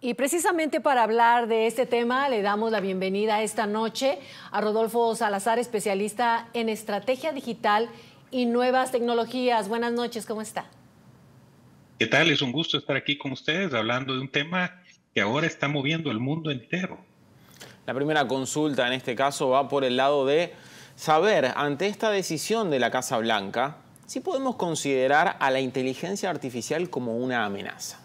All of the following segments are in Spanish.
Y precisamente para hablar de este tema le damos la bienvenida esta noche a Rodolfo Salazar, especialista en estrategia digital y nuevas tecnologías. Buenas noches, ¿cómo está? ¿Qué tal? Es un gusto estar aquí con ustedes hablando de un tema que ahora está moviendo el mundo entero. La primera consulta en este caso va por el lado de saber, ante esta decisión de la Casa Blanca, si podemos considerar a la inteligencia artificial como una amenaza.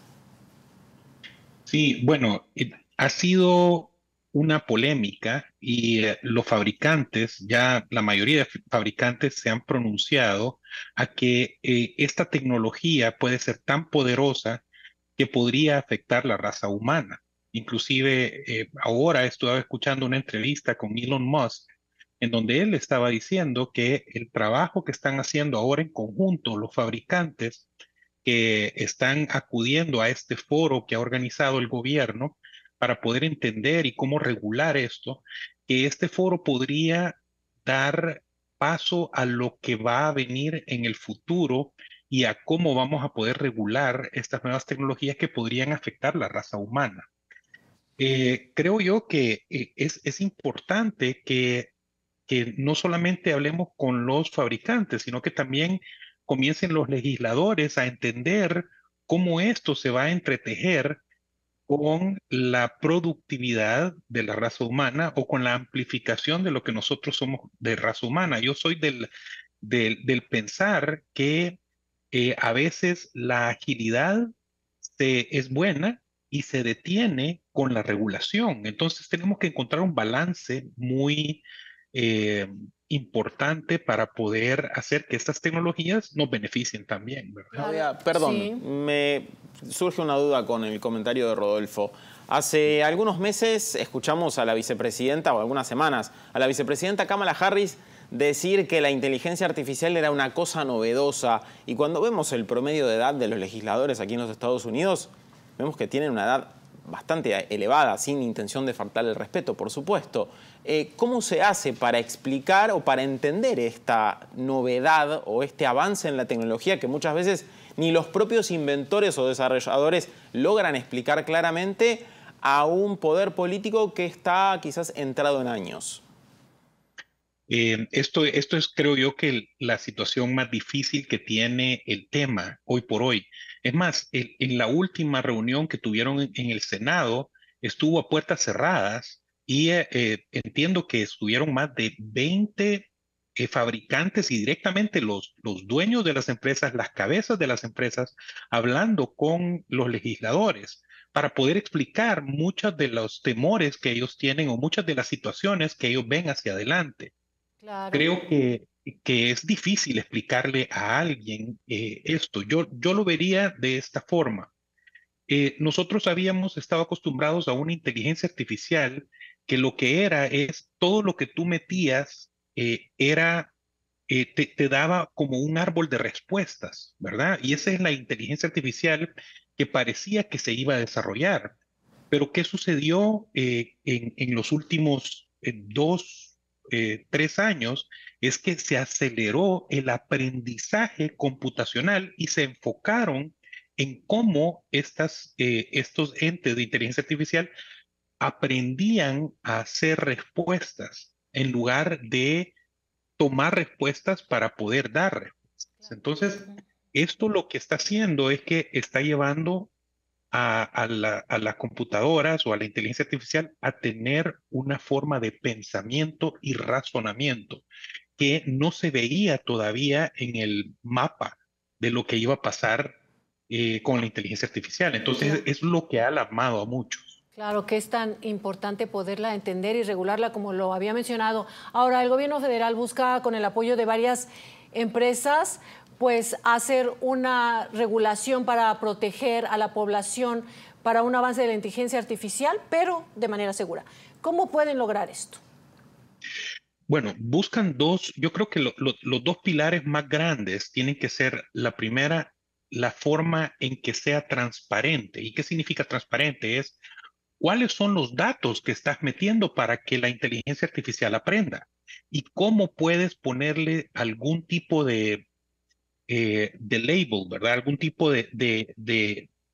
Sí, bueno, ha sido una polémica y los fabricantes, ya la mayoría de fabricantes se han pronunciado a que esta tecnología puede ser tan poderosa que podría afectar la raza humana. Inclusive ahora estuve escuchando una entrevista con Elon Musk en donde él estaba diciendo que el trabajo que están haciendo ahora en conjunto los fabricantes que están acudiendo a este foro que ha organizado el gobierno para poder entender y cómo regular esto, que este foro podría dar paso a lo que va a venir en el futuro y a cómo vamos a poder regular estas nuevas tecnologías que podrían afectar la raza humana. Creo yo que es importante que no solamente hablemos con los fabricantes, sino que también comiencen los legisladores a entender cómo esto se va a entretejer con la productividad de la raza humana o con la amplificación de lo que nosotros somos de raza humana. Yo soy del pensar que a veces la agilidad es buena y se detiene con la regulación. Entonces tenemos que encontrar un balance muy eh, importante para poder hacer que estas tecnologías nos beneficien también, ¿verdad? Claro, Perdón, sí. me surge una duda con el comentario de Rodolfo. Hace algunos meses escuchamos a la vicepresidenta, o algunas semanas, a la vicepresidenta Kamala Harris decir que la inteligencia artificial era una cosa novedosa. Y cuando vemos el promedio de edad de los legisladores aquí en los Estados Unidos, vemos que tienen una edad bastante elevada, sin intención de faltar el respeto, por supuesto. ¿Cómo se hace para explicar o para entender esta novedad o este avance en la tecnología que muchas veces ni los propios inventores o desarrolladores logran explicar claramente a un poder político que está quizás entrado en años? Esto es, creo yo, que la situación más difícil que tiene el tema hoy por hoy. Es más, en la última reunión que tuvieron en el Senado, estuvo a puertas cerradas y entiendo que estuvieron más de 20 fabricantes y directamente los dueños de las empresas, las cabezas de las empresas, hablando con los legisladores para poder explicar muchos de los temores que ellos tienen o muchas de las situaciones que ellos ven hacia adelante. Claro. Creo que es difícil explicarle a alguien esto. Yo lo vería de esta forma. Nosotros habíamos estado acostumbrados a una inteligencia artificial que lo que era es todo lo que tú metías te daba como un árbol de respuestas, ¿verdad? Y esa es la inteligencia artificial que parecía que se iba a desarrollar. Pero ¿qué sucedió en los últimos 3 años? Es que se aceleró el aprendizaje computacional y se enfocaron en cómo estos entes de inteligencia artificial aprendían a hacer respuestas en lugar de tomar respuestas para poder dar respuestas. Claro. Entonces, Ujú. esto lo que está haciendo es que está llevando a las computadoras o a la inteligencia artificial a tener una forma de pensamiento y razonamiento que no se veía todavía en el mapa de lo que iba a pasar con la inteligencia artificial. Entonces, Claro. es lo que ha alarmado a muchos. Claro que es tan importante poderla entender y regularla como lo había mencionado. Ahora, el gobierno federal busca, con el apoyo de varias empresas, pues hacer una regulación para proteger a la población para un avance de la inteligencia artificial, pero de manera segura. ¿Cómo pueden lograr esto? Bueno, buscan yo creo que los dos pilares más grandes tienen que ser la primera, la forma en que sea transparente. ¿Y qué significa transparente? Es cuáles son los datos que estás metiendo para que la inteligencia artificial aprenda y cómo puedes ponerle algún tipo de label, ¿verdad? Algún tipo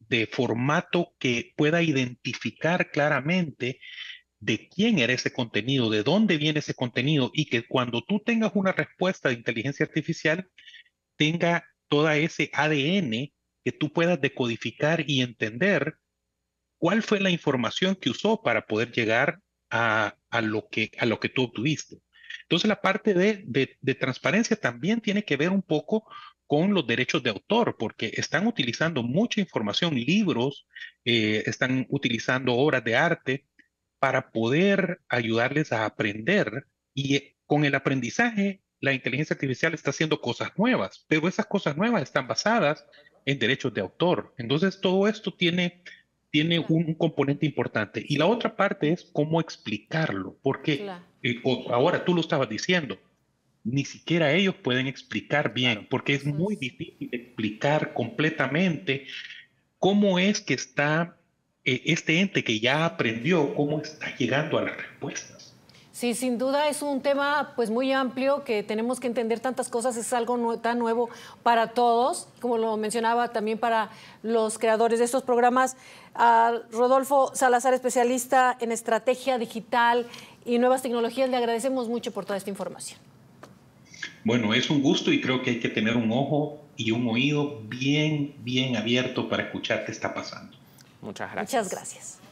de formato que pueda identificar claramente de quién era ese contenido, de dónde viene ese contenido y que cuando tú tengas una respuesta de inteligencia artificial tenga toda ese ADN que tú puedas decodificar y entender cuál fue la información que usó para poder llegar a lo que tú obtuviste. Entonces la parte de transparencia también tiene que ver un poco con los derechos de autor, porque están utilizando mucha información, libros, están utilizando obras de arte para poder ayudarles a aprender y con el aprendizaje la inteligencia artificial está haciendo cosas nuevas, pero esas cosas nuevas están basadas en derechos de autor. Entonces todo esto tiene un componente importante. Y la Sí, otra parte es cómo explicarlo, porque claro. ahora tú lo estabas diciendo, ni siquiera ellos pueden explicar Claro. bien, porque es Eso muy es. difícil explicar completamente cómo es que está este ente que ya aprendió, cómo está llegando a las respuestas. Sí, sin duda es un tema pues muy amplio que tenemos que entender tantas cosas, es algo tan nuevo para todos, como lo mencionaba también para los creadores de estos programas. Rodolfo Salazar, especialista en estrategia digital y nuevas tecnologías, le agradecemos mucho por toda esta información. Bueno, es un gusto y creo que hay que tener un ojo y un oído bien abierto para escuchar qué está pasando. Muchas gracias. Muchas gracias.